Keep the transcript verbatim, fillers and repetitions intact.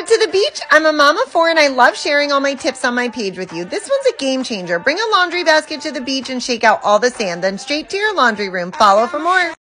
Subscribe to The Beach. I'm a mama four and I love sharing all my tips on my page with you. This one's a game changer. Bring a laundry basket to the beach and shake out all the sand, then straight to your laundry room. Follow for more.